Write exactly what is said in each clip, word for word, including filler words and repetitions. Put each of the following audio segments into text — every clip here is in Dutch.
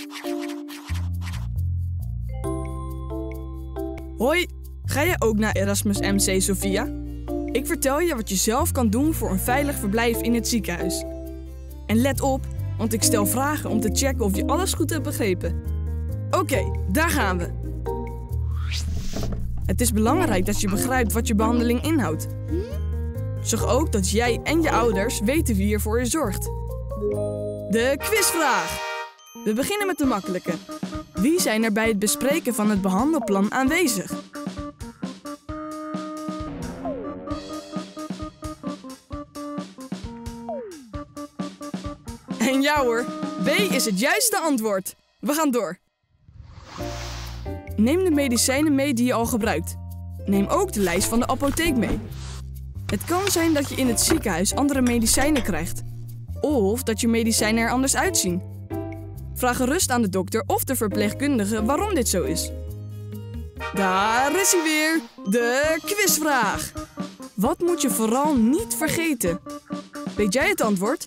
Hoi, ga jij ook naar Erasmus M C Sophia? Ik vertel je wat je zelf kan doen voor een veilig verblijf in het ziekenhuis. En let op, want ik stel vragen om te checken of je alles goed hebt begrepen. Oké, okay, daar gaan we. Het is belangrijk dat je begrijpt wat je behandeling inhoudt. Zorg ook dat jij en je ouders weten wie er voor je zorgt. De quizvraag. We beginnen met de makkelijke. Wie zijn er bij het bespreken van het behandelplan aanwezig? En ja hoor, B is het juiste antwoord. We gaan door. Neem de medicijnen mee die je al gebruikt. Neem ook de lijst van de apotheek mee. Het kan zijn dat je in het ziekenhuis andere medicijnen krijgt. Of dat je medicijnen er anders uitzien. Vraag gerust aan de dokter of de verpleegkundige waarom dit zo is. Daar is hij weer, de quizvraag. Wat moet je vooral niet vergeten? Weet jij het antwoord?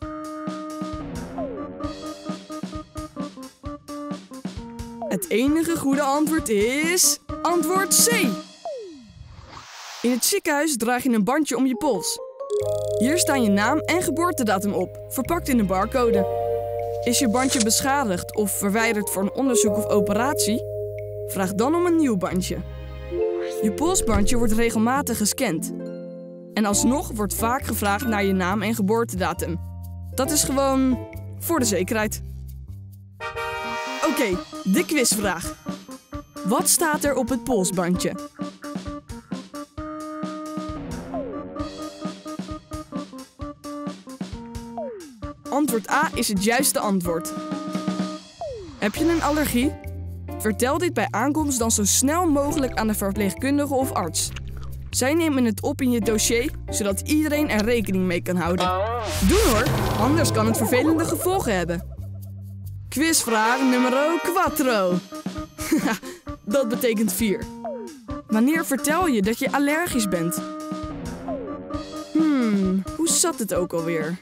Het enige goede antwoord is antwoord C. In het ziekenhuis draag je een bandje om je pols. Hier staan je naam en geboortedatum op, verpakt in een barcode. Is je bandje beschadigd of verwijderd voor een onderzoek of operatie? Vraag dan om een nieuw bandje. Je polsbandje wordt regelmatig gescand. En alsnog wordt vaak gevraagd naar je naam en geboortedatum. Dat is gewoon voor de zekerheid. Oké, okay, de quizvraag. Wat staat er op het polsbandje? Antwoord A is het juiste antwoord. Heb je een allergie? Vertel dit bij aankomst dan zo snel mogelijk aan de verpleegkundige of arts. Zij nemen het op in je dossier, zodat iedereen er rekening mee kan houden. Doen hoor, anders kan het vervelende gevolgen hebben. Quizvraag numero quattro. Dat betekent vier. Wanneer vertel je dat je allergisch bent? Hmm, hoe zat het ook alweer?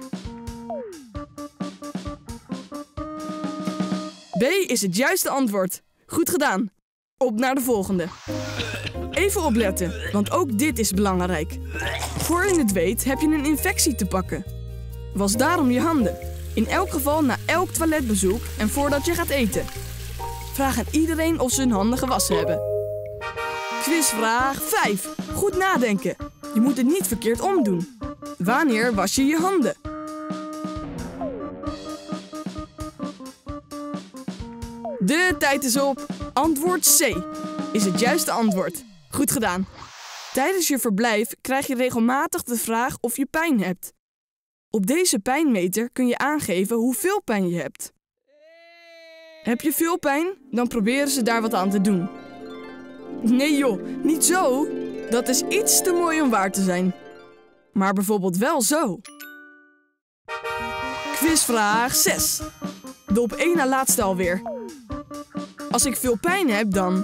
B is het juiste antwoord. Goed gedaan. Op naar de volgende. Even opletten, want ook dit is belangrijk. Voor je het weet heb je een infectie te pakken. Was daarom je handen. In elk geval na elk toiletbezoek en voordat je gaat eten. Vraag aan iedereen of ze hun handen gewassen hebben. Quizvraag vijf. Goed nadenken. Je moet het niet verkeerd omdoen. Wanneer was je je handen? De tijd is op. Antwoord C is het juiste antwoord. Goed gedaan. Tijdens je verblijf krijg je regelmatig de vraag of je pijn hebt. Op deze pijnmeter kun je aangeven hoeveel pijn je hebt. Heb je veel pijn? Dan proberen ze daar wat aan te doen. Nee joh, niet zo. Dat is iets te mooi om waar te zijn. Maar bijvoorbeeld wel zo. Quizvraag zes. De op één na laatste alweer. Als ik veel pijn heb, dan...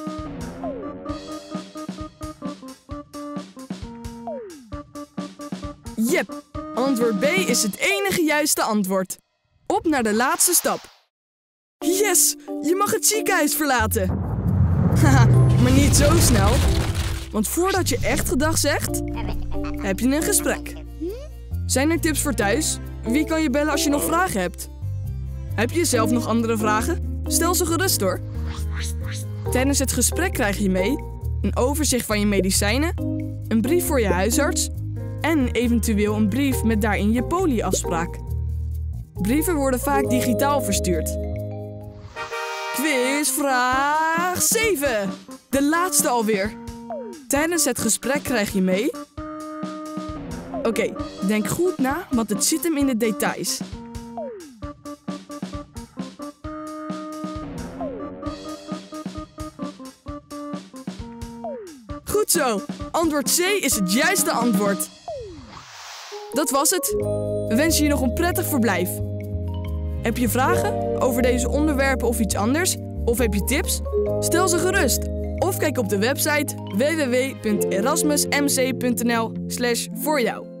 Jep, antwoord B is het enige juiste antwoord. Op naar de laatste stap. Yes, je mag het ziekenhuis verlaten. Haha, maar niet zo snel. Want voordat je echt gedag zegt, heb je een gesprek. Zijn er tips voor thuis? Wie kan je bellen als je nog vragen hebt? Heb je zelf nog andere vragen? Stel ze gerust hoor. Tijdens het gesprek krijg je mee een overzicht van je medicijnen, een brief voor je huisarts en eventueel een brief met daarin je polieafspraak. Brieven worden vaak digitaal verstuurd. Quizvraag zeven. De laatste alweer. Tijdens het gesprek krijg je mee... Oké, okay, denk goed na, want het zit hem in de details. Goed zo. Antwoord C is het juiste antwoord. Dat was het. We wensen je nog een prettig verblijf. Heb je vragen over deze onderwerpen of iets anders? Of heb je tips? Stel ze gerust. Of kijk op de website w w w punt erasmusmc punt n l slash voor jou.